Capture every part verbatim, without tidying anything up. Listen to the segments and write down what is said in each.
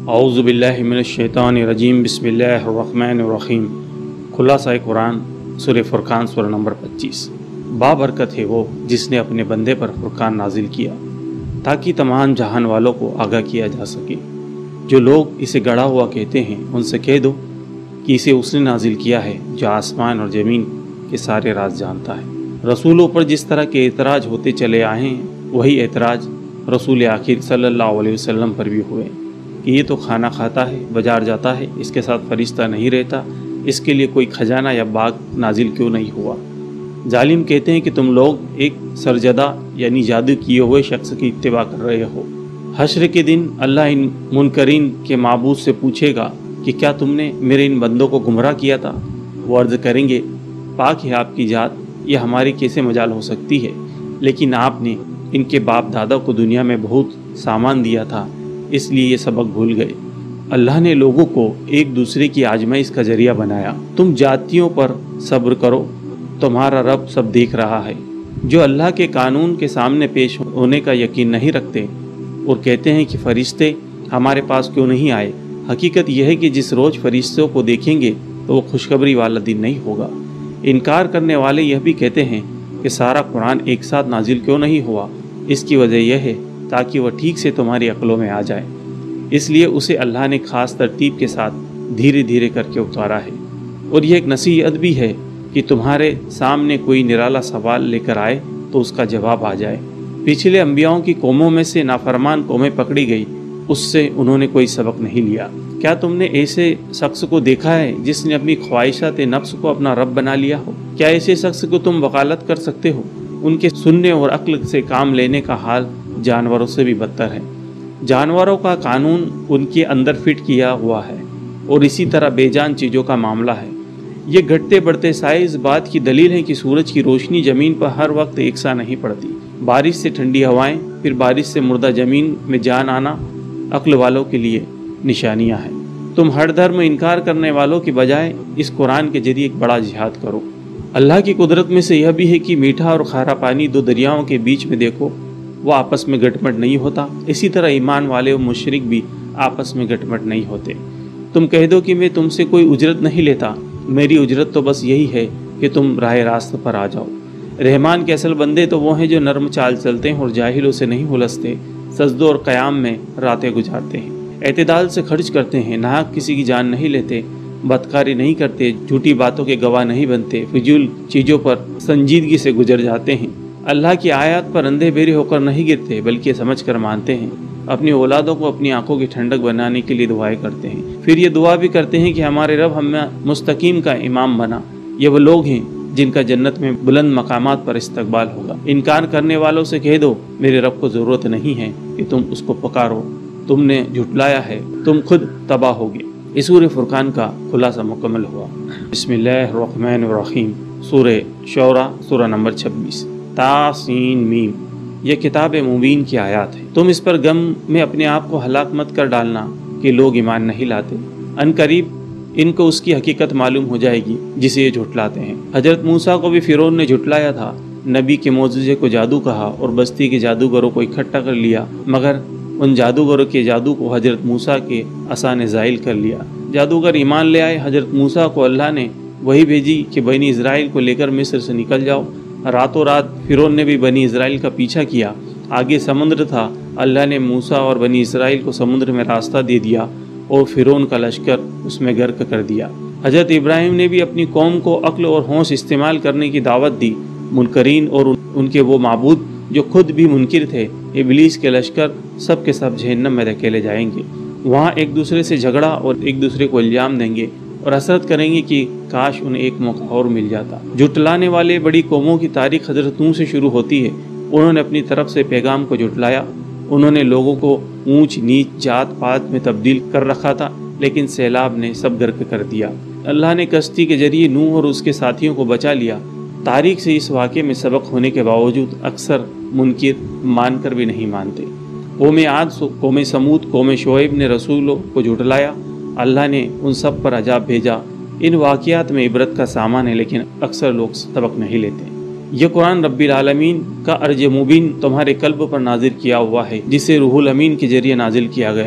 اعوذ باللہ من الشیطان الرجیم بسم اللہ الرحمن الرحیم۔ خلاصہ قرآن سورہ فرقان سورہ نمبر پچیس۔ بابرکت ہے وہ جس نے اپنے بندے پر فرقان نازل کیا تاکہ تمام جہان والوں کو آگاہ کیا جا سکے۔ جو لوگ اسے گڑھا ہوا کہتے ہیں ان سے کہہ دو کہ اسے اس نے نازل کیا ہے جو آسمان اور زمین کے سارے راز جانتا ہے۔ رسولوں پر جس طرح کے اعتراض ہوتے چلے آئے ہیں وہی اعتراض رسول آخر صلی اللہ علیہ وسلم پر بھی ہوئے کہ یہ تو کھانا کھاتا ہے، بازار جاتا ہے، اس کے ساتھ فرشتہ نہیں رہتا، اس کے لیے کوئی خزانہ یا باغ نازل کیوں نہیں ہوا۔ ظالم کہتے ہیں کہ تم لوگ ایک سرجدہ یعنی جادو کیے ہوئے شخص کی اتباع کر رہے ہو۔ حشر کے دن اللہ ان منکرین کے معبود سے پوچھے گا کہ کیا تم نے میرے ان بندوں کو گمراہ کیا تھا؟ وہ عرض کریں گے پاک ہے آپ کی ذات، یہ ہماری کیسے مجال ہو سکتی ہے، لیکن آپ نے ان کے باپ دادا کو دنیا میں بہت سامان دیا تھا اس لیے یہ سبق بھول گئے۔ اللہ نے لوگوں کو ایک دوسرے کی آزمائش کا ذریعہ بنایا۔ تم جاتیوں پر صبر کرو، تمہارا رب سب دیکھ رہا ہے۔ جو اللہ کے قانون کے سامنے پیش ہونے کا یقین نہیں رکھتے اور کہتے ہیں کہ فرشتے ہمارے پاس کیوں نہیں آئے، حقیقت یہ ہے کہ جس روز فرشتوں کو دیکھیں گے تو وہ خوشخبری والا دن نہیں ہوگا۔ انکار کرنے والے یہ بھی کہتے ہیں کہ سارا قرآن ایک ساتھ نازل کیوں نہیں ہوا، اس کی وجہ یہ ہے تاکہ وہ ٹھیک سے تمہاری عقلوں میں آ جائے، اس لیے اسے اللہ نے خاص ترتیب کے ساتھ دھیرے دھیرے کر کے اتارا ہے۔ اور یہ ایک نصیحت بھی ہے کہ تمہارے سامنے کوئی نرالا سوال لے کر آئے تو اس کا جواب آ جائے۔ پچھلے انبیاؤں کی قوموں میں سے نافرمان قومیں پکڑی گئی، اس سے انہوں نے کوئی سبق نہیں لیا۔ کیا تم نے ایسے شخص کو دیکھا ہے جس نے اپنی خواہشات نفس کو اپنا رب بنا لیا ہو؟ کیا ایسے شخص کو تم وکالت کر سکتے ہو؟ ان کے سننے اور عقل سے کام لینے کا حال جانوروں سے بھی بدتر ہے۔ جانوروں کا قانون ان کے اندر فٹ کیا ہوا ہے اور اسی طرح بے جان چیزوں کا معاملہ ہے۔ یہ گھٹتے بڑھتے سائے اس بات کی دلیل ہے کہ سورج کی روشنی زمین پر ہر وقت یکساں نہیں پڑتی۔ بارش سے ٹھنڈی ہوائیں، پھر بارش سے مردہ زمین میں جان آنا عقل والوں کے لیے نشانیاں ہیں۔ تم ہر دھرم انکار کرنے والوں کی بجائے اس قرآن کے ذریعے ایک بڑا جہاد کرو۔ اللہ کی قدرت میں سے یہ بھی ہے کہ میٹھا اور کھارا پانی دو دریاؤں کے بیچ میں دیکھو، وہ آپس میں گٹمٹ نہیں ہوتا، اسی طرح ایمان والے و مشرک بھی آپس میں گٹمٹ نہیں ہوتے۔ تم کہہ دو کہ میں تم سے کوئی اجرت نہیں لیتا، میری اجرت تو بس یہی ہے کہ تم راہ راست پر آ جاؤ۔ رحمان کے اصل بندے تو وہ ہیں جو نرم چال چلتے ہیں اور جاہلوں سے نہیں ہلستے، سجدوں اور قیام میں راتیں گزارتے ہیں، اعتدال سے خرچ کرتے ہیں، ناحق کسی کی جان نہیں لیتے، بدکاری نہیں کرتے، جھوٹی باتوں کے گواہ نہیں بنتے، فضول چیزوں پر سنجیدگی سے گزر جاتے ہیں، اللہ کی آیات پر اندھے بہرے ہو کر نہیں گرتے بلکہ سمجھ کر مانتے ہیں، اپنی اولادوں کو اپنی آنکھوں کی ٹھنڈک بنانے کے لیے دعائیں کرتے ہیں، پھر یہ دعا بھی کرتے ہیں کہ ہمارے رب ہمیں مستقیم کا امام بنا۔ یہ وہ لوگ ہیں جن کا جنت میں بلند مقامات پر استقبال ہوگا۔ انکار کرنے والوں سے کہہ دو میرے رب کو ضرورت نہیں ہے کہ تم اس کو پکارو، تم نے جھٹلایا ہے، تم خود تباہ ہوگے۔ اس سورہ فرقان کا خلاصہ مکمل ہوا۔ بسم اللہ الرحمن الرحیم۔ سورہ شعراء سورہ نمبر چھبیس۔ تاسین میم، یہ کتاب مبین کی آیات ہے، تم اس پر غم میں اپنے آپ کو ہلاک مت کر ڈالنا کہ لوگ ایمان نہیں لاتے، ان قریب ان کو اس کی حقیقت معلوم ہو جائے گی جسے یہ جھٹلاتے ہیں۔ حضرت موسیٰ کو بھی فرعون نے جھٹلایا تھا، نبی کے معجزے کو جادو کہا اور بستی کے جادوگروں کو اکٹھا کر لیا، مگر ان جادوگروں کے جادو کو حضرت موسیٰ کے عصا نے زائل کر لیا۔ جادوگر ایمان لے آئے، حضرت موسیٰ کو اللہ نے وہی بھیجی کہ بنی اسرائیل کو لے کر مصر سے نکل جاؤ۔ راتوں رات فرعون نے بھی بنی اسرائیل کا پیچھا کیا، آگے سمندر تھا، اللہ نے موسیٰ اور بنی اسرائیل کو سمندر میں راستہ دے دیا اور فرعون کا لشکر اس میں غرق کر دیا۔ حضرت ابراہیم نے بھی اپنی قوم کو عقل اور ہوش استعمال کرنے کی دعوت دی۔ منکرین اور ان کے وہ معبود جو خود بھی منکر تھے، ابلیس کے لشکر سب کے سب جہنم میں دھکیلے جائیں گے، وہاں ایک دوسرے سے جھگڑا اور ایک دوسرے کو الزام دیں گے اور حسرت کریں گے کہ کاش انہیں ایک موقع اور مل جاتا۔ جھٹلانے والے بڑی قوموں کی تاریخ حضرت نوح سے شروع ہوتی ہے۔ انہوں نے اپنی طرف سے پیغام کو جھٹلایا، انہوں نے لوگوں کو اونچ نیچ جات پات میں تبدیل کر رکھا تھا، لیکن سیلاب نے سب غرق کر دیا۔ اللہ نے کشتی کے ذریعے نوح اور اس کے ساتھیوں کو بچا لیا۔ تاریخ سے اس واقعے میں سبق ہونے کے باوجود اکثر منکر مان کر بھی نہیں مانتے۔ قوم عاد، قوم سمود، قوم شعیب نے رسولوں کو جھٹلایا، اللہ نے ان سب پر عذاب بھیجا۔ ان واقعات میں عبرت کا سامان ہے، لیکن اکثر لوگ سبق نہیں لیتے۔ یہ قرآن رب العالمین کا ارج مبین تمہارے قلب پر نازل کیا ہوا ہے، جسے روح الامین کے ذریعے نازل کیا گیا۔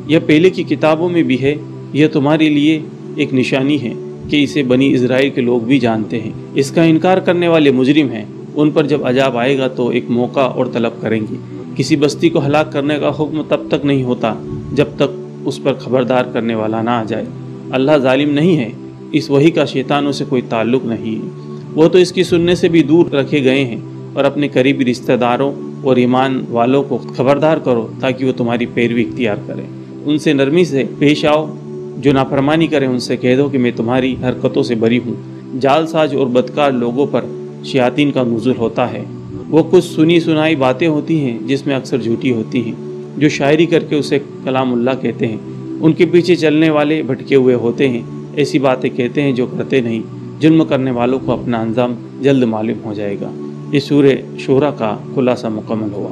यह पहले की किताबों में भी है। यह तुम्हारे लिए एक निशानी है कि इसे बनी इज़राइल के लोग भी जानते हैं। इसका इनकार करने वाले मुजरिम हैं, उन पर जब अजाब आएगा तो एक मौका और तलब करेंगे। किसी बस्ती को हलाक करने का हुक्म तब तक नहीं होता जब तक उस पर खबरदार करने वाला ना आ जाए। अल्लाह जालिम नहीं है, इस वही का शैतानों से कोई ताल्लुक़ नहीं है। वो तो इसकी सुनने से भी दूर रखे गए हैं। और अपने करीबी रिश्तेदारों और ईमान वालों को खबरदार करो ताकि वो तुम्हारी पैरवी इख्तियार करें। उनसे नरमी से पेश आओ, जो नाफरमानी करें उनसे कह दो कि मैं तुम्हारी हरकतों से बरी हूँ। जालसाज और बदकार लोगों पर शयातीन का नुज़ुल होता है। वो कुछ सुनी सुनाई बातें होती हैं जिसमें अक्सर झूठी होती हैं। जो शायरी करके उसे कलामुल्लाह कहते हैं, उनके पीछे चलने वाले भटके हुए होते हैं। ऐसी बातें कहते हैं जो करते नहीं। जुल्म करने वालों को अपना अंजाम जल्द मालूम हो जाएगा। इस सूरे शूरा का खुलासा मुकम्मल हुआ।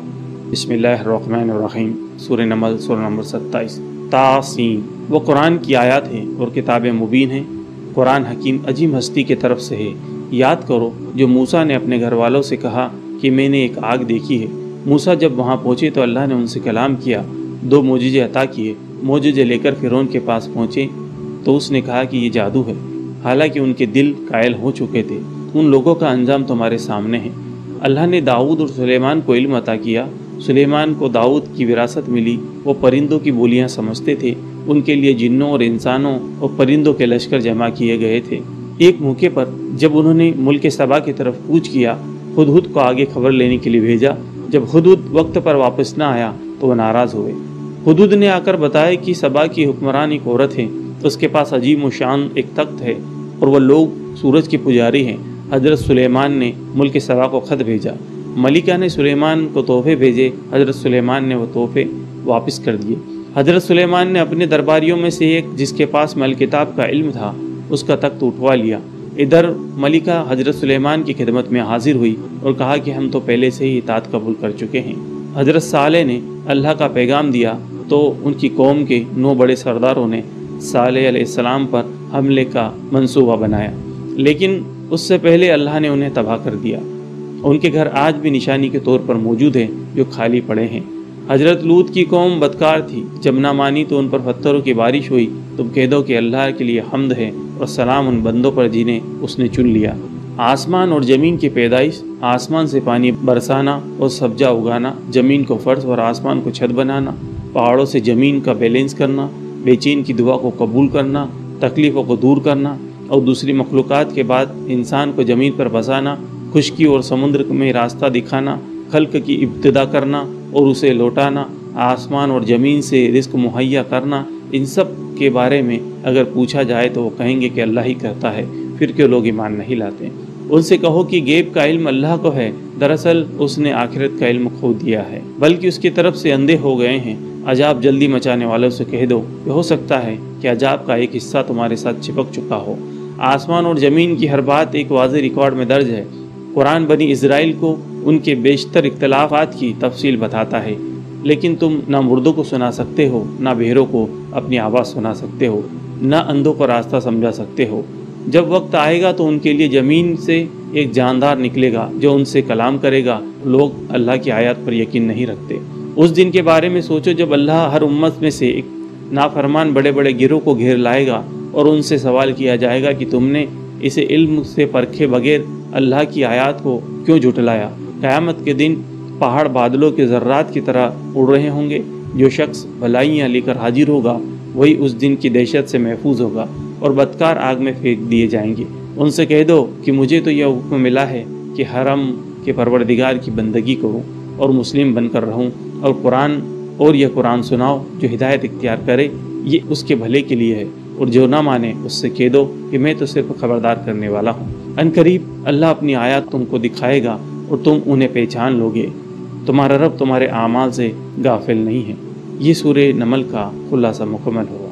बिस्मिल्लाहिर्रहमानिर्रहीम। सूरे नमल सूरा नंबर सत्ताईस। तासीन, वो कुरान की आयत है और किताब मुबीन है। कुरान हकीम अजीम हस्ती की तरफ से है। याद करो जो मूसा ने अपने घर वालों से कहा कि मैंने एक आग देखी है। मूसा जब वहाँ पहुँचे तो अल्लाह ने उनसे कलाम किया, दो मोजिज़े अता किए। मोजिज़े लेकर फ़िरौन के पास पहुँचे तो उसने कहा कि ये जादू है। हालांकि उनके दिल कायल हो चुके थे। उन लोगों का अंजाम तुम्हारे सामने है। अल्लाह ने दाऊद और सुलेमान को इल्म अता किया। सुलेमान को दाऊद की विरासत मिली। वो परिंदों की बोलियां समझते थे। उनके लिए जिन्नों और इंसानों और परिंदों के लश्कर जमा किए गए थे। एक मौके पर जब उन्होंने मुल्क सबा की तरफ कूच किया, हुदहुद को आगे खबर लेने के लिए भेजा। जब हुदहुद वक्त पर वापस न आया तो वह नाराज़ हुए। हुदहुद ने आकर बताया कि सबा की हुक्मरान एक औरत है, उसके पास अजीम व शान एक तख्त है और वह लोग सूरज के पुजारी हैं। हज़रत सुलेमान ने मुल्क सबा को ख़त भेजा। मलिका ने सुलेमान को तोहफे भेजे। हज़रत सुलेमान ने वो तोहफे वापस कर दिए। हज़रत सुलेमान ने अपने दरबारियों में से एक, जिसके पास मल किताब का इल्म था, उसका तख्त उठवा लिया। इधर मलिका हज़रत सुलेमान की खिदमत में हाजिर हुई और कहा कि हम तो पहले से ही इताअत कबूल कर चुके हैं। हज़रत सालेह ने अल्लाह का पैगाम दिया तो उनकी कौम के नौ बड़े सरदारों ने सालेह अलैहिस्सलाम पर हमले का मंसूबा बनाया, लेकिन उससे पहले अल्लाह ने उन्हें तबाह कर दिया। उनके घर आज भी निशानी के तौर पर मौजूद हैं जो खाली पड़े हैं। हज़रत लूत की कौम बदकार थी। जब ना मानी तो उन पर पत्थरों की बारिश हुई। तुम कह दो कि अल्लाह के लिए हम्द है और सलाम उन बंदों पर जिन्हें उसने चुन लिया। आसमान और ज़मीन की पैदाइश, आसमान से पानी बरसाना और सब्जा उगाना, ज़मीन को फ़र्श और आसमान को छत बनाना, पहाड़ों से ज़मीन का बैलेंस करना, बेचैन की दुआ को कबूल करना, तकलीफ़ों को दूर करना और दूसरी मखलूक़ात के बाद इंसान को ज़मीन पर बसाना, खुश्की और समुद्र में रास्ता दिखाना, खल्क की इब्तिदा करना और उसे लौटाना, आसमान और ज़मीन से रिज़्क़ मुहैया करना, इन सब के बारे में अगर पूछा जाए तो वो कहेंगे कि अल्लाह ही करता है। फिर क्यों लोग ईमान नहीं लाते? उनसे कहो कि गैब का इल्म अल्लाह को है, दरअसल उसने आखिरत का इल्म खो दिया है, बल्कि उसकी तरफ से अंधे हो गए हैं। अजाब जल्दी मचाने वालों से कह दो कि हो सकता है कि अजाब का एक हिस्सा तुम्हारे साथ चिपक चुका हो। आसमान और ज़मीन की हर बात एक वाज़ेह रिकॉर्ड में दर्ज है। कुरान बनी इज़राइल को उनके बेशतर इख्तलाफात की तफसील बताता है, लेकिन तुम ना मुर्दों को सुना सकते हो, ना बहरों को अपनी आवाज़ सुना सकते हो, ना अंधों को रास्ता समझा सकते हो। जब वक्त आएगा तो उनके लिए ज़मीन से एक जानदार निकलेगा जो उनसे कलाम करेगा। लोग अल्लाह की आयत पर यकीन नहीं रखते। उस दिन के बारे में सोचो जब अल्लाह हर उम्मत में से एक नाफरमान बड़े बड़े गिरोह को घेर लाएगा और उनसे सवाल किया जाएगा कि तुमने इसे इल्म से परखे बगैर अल्लाह की आयत को क्यों झुटलाया। क़यामत के दिन पहाड़ बादलों के ज़र्रात की तरह उड़ रहे होंगे। जो शख्स भलाइयाँ लेकर हाजिर होगा वही उस दिन की दहशत से महफूज होगा और बदकार आग में फेंक दिए जाएंगे। उनसे कह दो कि मुझे तो यह हुक्म मिला है कि हरम के परवरदिगार की बंदगी करूं और मुस्लिम बनकर रहूं, और कुरान और यह कुरान सुनाओ जो हिदायत इख्तियार करे, ये उसके भले के लिए है, और जो ना माने उससे कह दो कि मैं तो सिर्फ खबरदार करने वाला हूँ। अनकरीब अल्लाह अपनी आयत तुमको दिखाएगा और तुम उन्हें पहचान लोगे। तुम्हारा रब तुम्हारे आमाल से गाफिल नहीं है। ये सूरे नमल का खुलासा मुकम्मल हुआ।